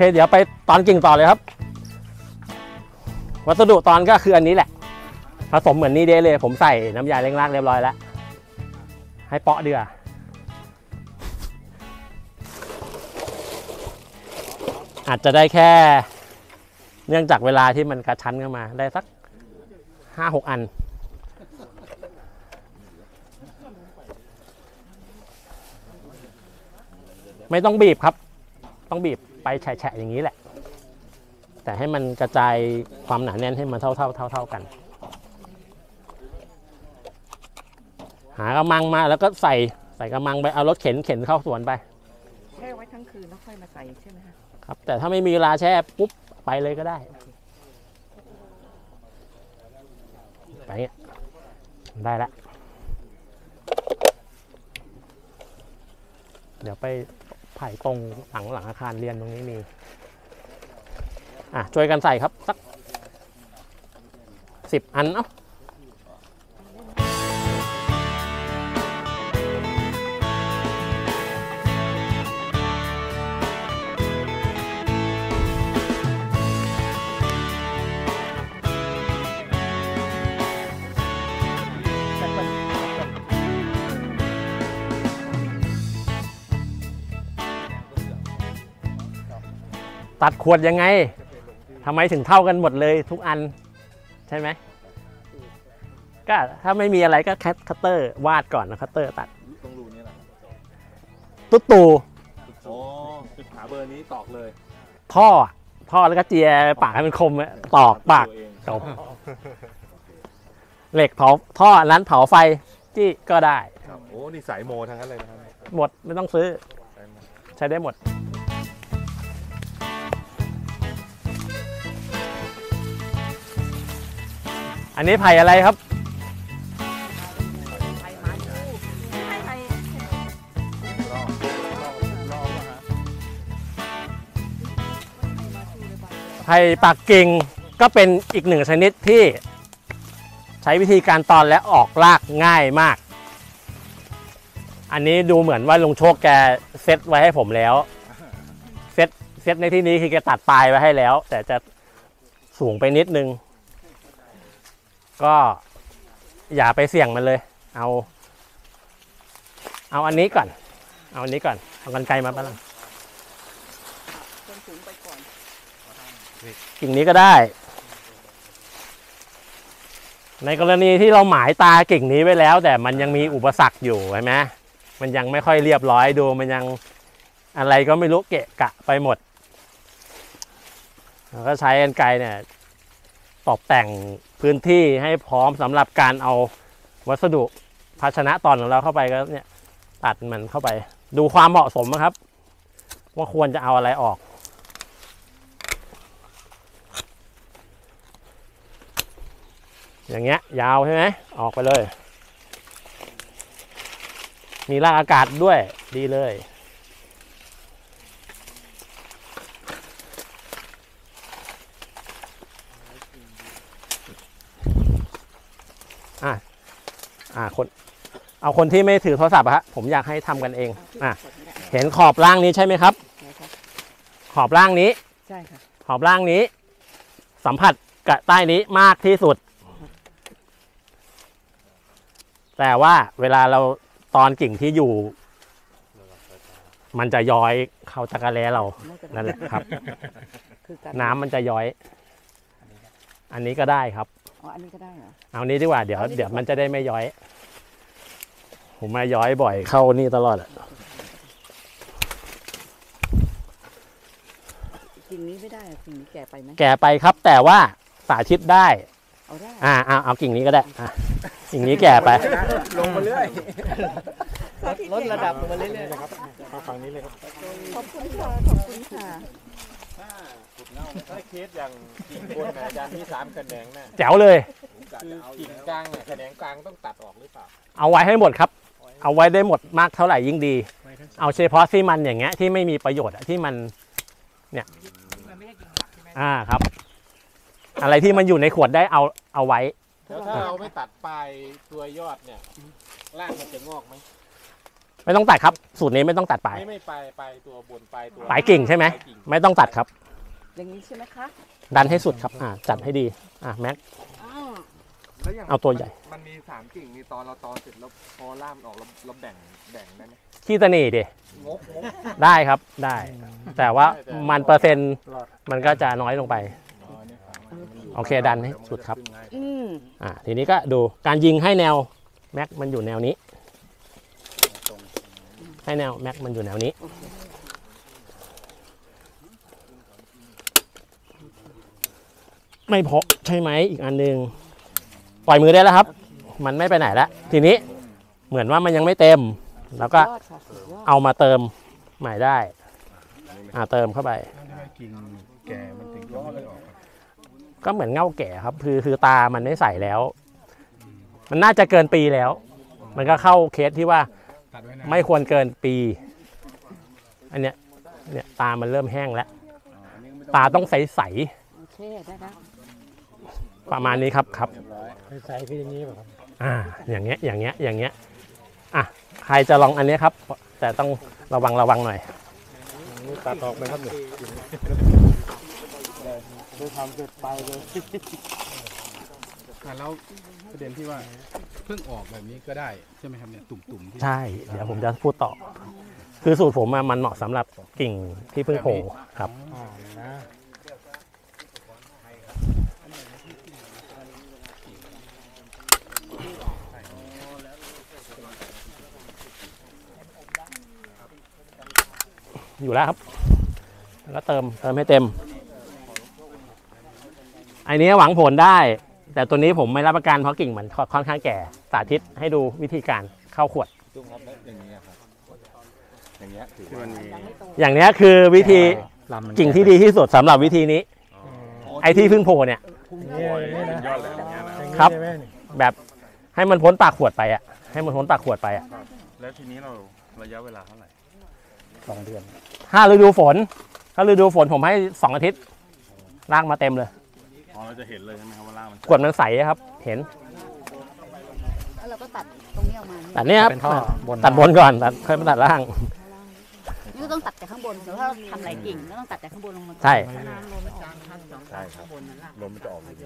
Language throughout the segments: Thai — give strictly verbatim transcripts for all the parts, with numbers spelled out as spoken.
เดี๋ยวไปตอนกิ่งต่อเลยครับวัสดุตอนก็คืออันนี้แหละผสมเหมือนนี้เด้เลยผมใส่น้ำยาเร่งรากเรียบร้อยแล้วให้เปาะเดืออาจจะได้แค่เนื่องจากเวลาที่มันกระชั้นเข้ามาได้สักห้าหกอันไม่ต้องบีบครับต้องบีบไปแฉะๆอย่างนี้แหละแต่ให้มันกระจายความหนาแน่นให้มันเท่าๆเท่าๆกันหากระมังมาแล้วก็ใส่ใส่กระมังไปเอารถเข็นเข็นเข้าสวนไปแช่ไว้ทั้งคืนแล้วค่อยมาใส่ใช่ไหมคะครับแต่ถ้าไม่มีเวลาแช่ปุ๊บไปเลยก็ได้ไปเงี้ยได้ละเดี๋ยวไปไผ่ตรงหลังหลังอาคารเรียนตรงนี้มีอ่ะช่วยกันใส่ครับสักสิบอันเนาะตัดขวดยังไงทำไมถึงเท่ากันหมดเลยทุกอันใช่ไหมก็ถ้าไม่มีอะไรก็แคทคัตเตอร์วาดก่อนนะคัตเตอร์ตัดตรงรูนี้แหละตุ๊ดตูโอ้จุดหาเบอร์นี้ตอกเลยท่อท่อแล้วก็เจียปากให้มันคมตอกปากจบเหล็กเผาท่อร้านเผาไฟที่ก็ได้โอ้นี่สายโมทั้งนั้นเลยนะครับหมดไม่ต้องซื้อใช้ได้หมดอันนี้ไผ่อะไรครับไผ่ปักกิ่งก็เป็นอีกหนึ่งชนิดที่ใช้วิธีการตอนและออกรากง่ายมากอันนี้ดูเหมือนว่าลุงโชคแกเซตไว้ให้ผมแล้วเซตเซตในที่นี้คือแกตัดปลายไว้ให้แล้วแต่จะสูงไปนิดนึงก็อย่าไปเสี่ยงมันเลยเอาเอาอันนี้ก่อนเอาอันนี้ก่อนเอากรรไกรมาบ้างกิ่งนี้ก็ได้ในกรณีที่เราหมายตากิ่งนี้ไว้แล้วแต่มันยังมีอุปสรรคอยู่ใช่ไหมมันยังไม่ค่อยเรียบร้อยดูมันยังอะไรก็ไม่รู้เกะกะไปหมดเราก็ใช้กรรไกรเนี่ยตกแต่งพื้นที่ให้พร้อมสำหรับการเอาวัสดุภาชนะตอนของเราเข้าไปก็เนี่ยตัดมันเข้าไปดูความเหมาะสมนะครับว่าควรจะเอาอะไรออกอย่างเงี้ยยาวใช่ไหมออกไปเลยมีรากอากาศด้วยดีเลยอ่ะอ่าคนเอาคนที่ไม่ถือโทรศัพท์อะฮะผมอยากให้ทำกันเองอ่ะเห็นขอบล่างนี้ใช่ไหมครับขอบล่างนี้ใช่ค่ะขอบล่างนี้สัมผัสกับใต้นี้มากที่สุดแต่ว่าเวลาเราตอนกิ่งที่อยู่มันจะย้อยเข้าตะกะแร้เรานั่นแหละครับน้ำมันจะย้อยอันนี้ก็ได้ครับอ๋ออันนี้ก็ได้เหรอเอานี้ดีกว่าเดี๋ยวเดี๋ยวมันจะได้ไม่ย้อยผมมาย้อยบ่อยเข้านี่ตลอดอ่ะกิ่งนี้ไม่ได้กิ่งนี้แก่ไปไหมแก่ไปครับแต่ว่าสาธิตได้เอาได้อ่าเอาเอากิ่งนี้ก็ได้อ่ะกิ่งนี้แก่ไปลงมาเรื่อยลดระดับลงมาเรื่อยๆนะครับมาฝั่งนี้เลยครับขอบคุณค่ะขอบคุณค่ะถ้าเคสอย่างกิ่งบนอาจารย์มีสามแขนงนะแจ๋วเลยคือกิ่งกลางเนี่ยแขนงกลางต้องตัดออกหรือเปล่าเอาไว้ให้หมดครับเอาไว้ได้หมดมากเท่าไหร่ยิ่งดีเอาเฉพาะที่มันอย่างเงี้ยที่ไม่มีประโยชน์ที่มันเนี่ยอ่าครับอะไรที่มันอยู่ในขวดได้เอาเอาไว้แล้วถ้าเราไม่ตัดปลายตัวยอดเนี่ยรากมันจะงอกไหมไม่ต้องตัดครับสูตรนี้ไม่ต้องตัดปลายไม่ไม่ไปไปตัวบนไปตัวปลายกิ่งใช่ไหมปลายกิ่งไม่ต้องตัดครับอย่างนี้ใช่ไหมคะดันให้สุดครับอ่าจัดให้ดีอ่าแม็กอ้าวแล้วย่งเอาตัวใหญ่มันมีสามกิ่งมีตอนเราตอนเสร็จแล้วพอล่ามออกเราเราแบ่งแบ่งได้ไหมขี้ตะหนีดิงกงกได้ครับได้ แต่ว่ามันเปอร์เซ็นต์มันก็จะน้อยลงไปอ๋อนี่ครับมันยู่โอเคดันให้สุดครับมันจะขึ้นง่ายอืมอ่าทีนี้ก็ดูการยิงให้แนวแม็กมันอยู่แนวนี้ ให้แนวแม็กมันอยู่แนวนี้ ไม่พอใช่ไหมอีกอันหนึ่งปล่อยมือได้แล้วครับ มันไม่ไปไหนแล้วทีนี้เหมือนว่ามันยังไม่เต็ม แล้วก็ยอดค่ะสุดยอดเอามาเติมใหม่ได้อ่าเติมเข้าไปกิ่งแก่มันถึงล้อเลยออกก็เหมือนเง่าแก่ครับคือคือตามันไม่ใส่แล้ว มันน่าจะเกินปีแล้ว มันก็เข้าเคสที่ว่าไม่ควรเกินปี อันเนี้ยเนี่ยตามันเริ่มแห้งแล้ว ตาต้องใสโอเคได้แล้วๆประมาณนี้ครับครับใส่คืออย่างนี้ป่ะครับอ่าอย่างเงี้ยอย่างเงี้ยอย่างเงี้ยอ่ะใครจะลองอันนี้ครับ แต่ต้องระวังระวังหน่อยนี่ตัดออกไปครับเนี่ยได้ทำเสร็จไปเลยอ่ะแล้วประเด็นที่ว่าเพิ่งออกแบบนี้ก็ได้ใช่ไหมครับเนี่ยตุ่มๆที่ใช่ เดี๋ยวผมจะพูดต่อ คือสูตรผมอะมันเหมาะสำหรับกิ่งที่เพิ่งโผล่ครับอ่านะอยู่แล้วครับ แล้วก็เติมเติมให้เต็ม อันนี้หวังผลได้ แต่ตัวนี้ผมไม่รับประกันเพราะกิ่งมันค่อนข้างแก่ สาธิตให้ดูวิธีการเข้าขวดจุ้งครับแล้วอย่างนี้ยครับอย่างเงี้ยถือว่าอย่างนี้คือวิธีลำมันกิ่งที่ดีที่สุดสำหรับวิธีนี้ ไอ้ที่เพิ่งโผล่เนี่ยอย่างนี้นะยอดเลยอย่างเงี้ยนะอย่างนี้ครับใช่ไหมนี่แบบให้มันพ้นปากขวดไปอ่ะ ให้มันพ้นปากขวดไปอ่ะแล้วทีนี้เราระยะเวลาเท่าไหร่สองเดือนถ้าฤดูฝน ถ้าฤดูฝนผมให้สองอาทิตย์ลากมาเต็มเลยอ๋อเราจะเห็นเลยใช่ไหมครับว่าล่างมันขวดมันใสอะครับ เห็นแล้วเราก็ตัดตรงนี้ออกมานี่ตัดเนี้ยครับเป็นท่อบนตัดบนก่อนตัดค่อยมาตัดล่างนี่ก็ต้องตัดแต่ข้างบนแต่ถ้าเราทำหลายกิ่งก็ต้องตัดแต่ข้างบนลงมาใช่ใช่ครับลมมันจะออกอยู่ดี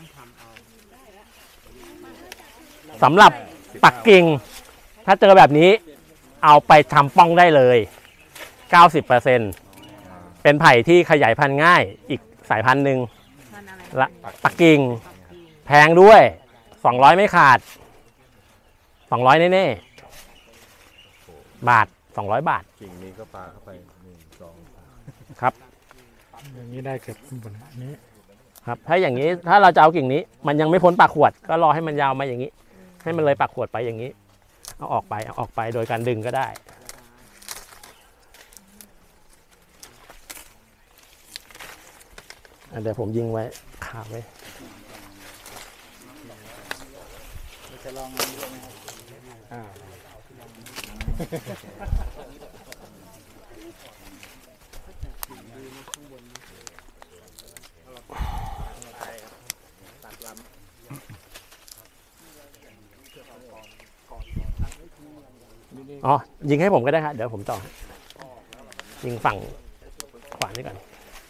สำหรับปักกิ่ง ถ้าเจอแบบนี้เอาไปทำป้องได้เลย เก้าสิบเปอร์เซ็นต์ เป็นไผ่ที่ขยายพันธุ์ง่ายอีกสายพันธุ์หนึ่งละปักกิ่ง แพงด้วย สองร้อยไม่ขาด สองร้อยแน่ๆบาท สองร้อยบาทกิ่งนี้ก็ปาเข้าไปหนึ่งสองครับอย่างนี้ได้เก็บบนนี้ครับ ถ้าอย่างนี้ถ้าเราจะเอากิ่งนี้ มันยังไม่พ้นปากขวด ก็รอให้มันยาวมาอย่างนี้ ให้มันเลยปากขวดไปอย่างนี้ เอาออกไปเอาออกไปโดยการดึงก็ได้ เดี๋ยวผมยิงไว้ขาไว้จะลองอ่าอ๋อ ยิงให้ผมก็ได้ครับเดี๋ยวผมต่อ ยิงฝั่งขวานี่ก่อน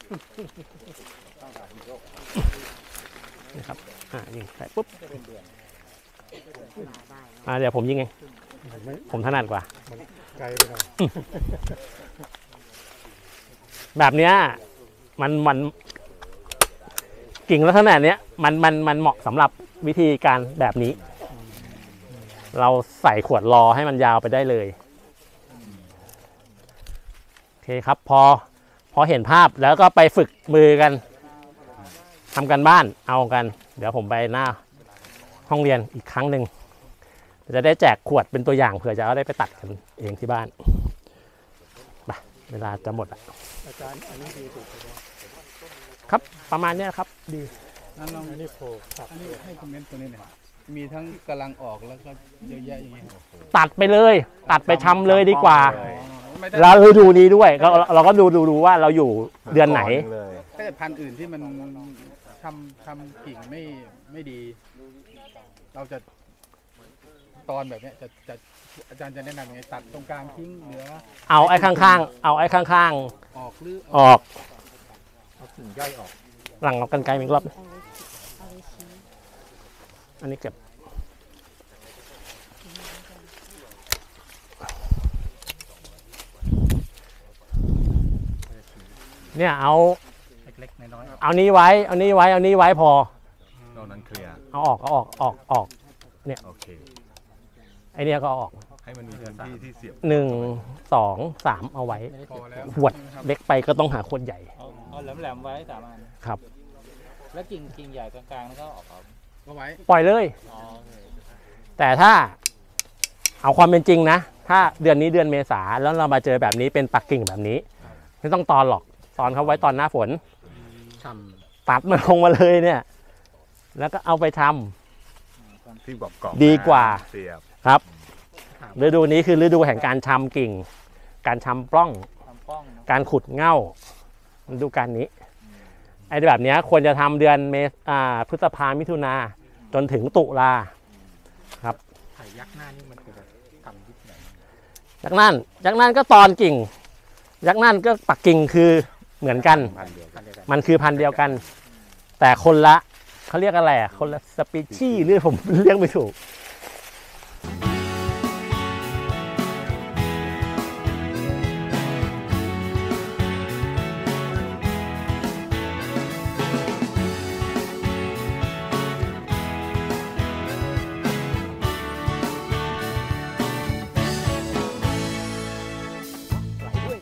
นี่ครับ อ่า ยิงใส่ปุ๊บ อ่า เดี๋ยวผมยิงเองไม่ผมถนัดกว่าไกลไปหน่อยแบบเนี้ยมันมันกิ่งลักษณะเนี้ยมันมันมันเหมาะสำหรับวิธีการแบบนี้ เราใส่ขวดรอให้มันยาวไปได้เลยโอเคครับ พอพอเห็นภาพแล้วก็ไปฝึกมือกันทำกันบ้านเอากัน เดี๋ยวผมไปหน้าห้องเรียนอีกครั้งหนึ่งจะได้แจกขวดเป็นตัวอย่างเผื่อจะเอาได้ไปตัดกันเองที่บ้านไปเวลาจะหมดแล้วอาจารย์อันนี้ดีสุดเลยครับประมาณเนี้ยครับดีนั่นลองอันนี้โผล่ครับอันนี้ให้คอมเมนต์ตัวนี้หน่อยมีทั้งกำลังออกแล้วก็เยอะแยะอย่างเงี้ยตัดไปเลย ตัดไปทำเลยดีกว่าไม่ได้แล้วฤดูนี้ด้วยก็เราก็ดูดูดูว่าเราอยู่เดือนไหนเลยถ้าเกิดพันธุ์อื่นที่มันทำทำกิ่งไม่ไม่ดี เราจะตอนแบบเนี้ยจะจะอาจารย์จะแนะนำยังไงตัดตรงกลางทิ้งเหลือเอาไอ้ข้างๆ เอาไอ้ข้างออกหรือๆ ออกเอากิ่งย่อยออกหลังเอากันไกลอีกรอบอันนี้เก็บเนี่ยเอาเล็กๆน้อยๆเอานี้ไว้ เอานี้ไว้ เอานี้ไว้พอตอนนั้นเคลียร์เอาออกเอาออกออกออกโอเคไอเนี้ยก็เอาออกให้มันมีพื้นที่ที่เสียบหนึ่งสองสามเอาไว้พอแล้วขวดเล็กไปก็ต้องหาขวดใหญ่เอาเอาแหลมๆไว้สามอันครับแล้วกิ่งกิ่งใหญ่กลางๆนั่นก็ออกครับก็ไว้ปล่อยเลยอ๋อโอเคแต่ถ้าเอาความเป็นจริงนะ ถ้าเดือนนี้เดือนเมษาแล้วเรามาเจอแบบนี้เป็นปักกิ่งแบบนี้ ไม่ต้องตอนหรอกตอนเขาไว้ตอนหน้าฝนช่ตัดมันลงมาเลยเนี่ย แล้วก็เอาไปทำที่แบบกรอบดีกว่าเสียบครับฤดูนี้คือฤดูแห่งการชำกิ่ง การชำปล้องทำป้องนะการขุดเง่าฤดูการนี้ไอ้แบบเนี้ยควรจะทำเดือนเมษอ่าพฤษภามิถุนาจนถึงตุลาำไผ่ยักษ์หน้านี่มันคือแบบทำที่ไหนจากนั้นจากนั้นก็ตอนกิ่งจากนั้นก็ปักกิ่งคือเหมือนกันพันเดียวกันมันคือพันธุ์เดียวกัน แต่คนละเขาเรียกอะไรอ่ะคนละสปีชีส์หรือผมเรียกไม่ถูกไหลด้วย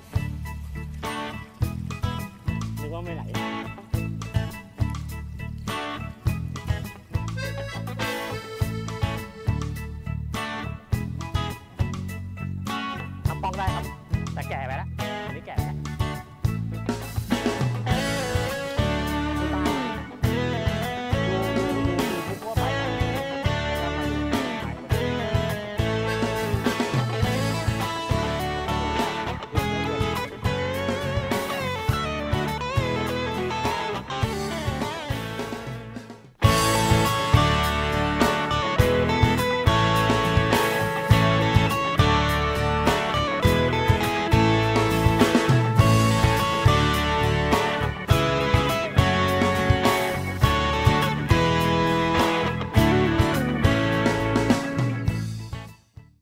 นึกว่าไม่ไหลทำป้องได้ครับ แต่แก่ไปแล้วอันนี้แก่ไปแล้ว